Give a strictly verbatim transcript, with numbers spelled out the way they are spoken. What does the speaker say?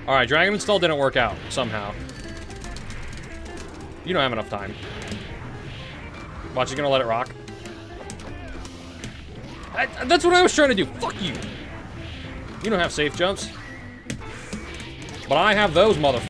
Alright, Dragon Install didn't work out, somehow. You don't have enough time. Watch, he's gonna let it rock. I, that's what I was trying to do. Fuck you. You don't have safe jumps. But I have those, motherfuckers.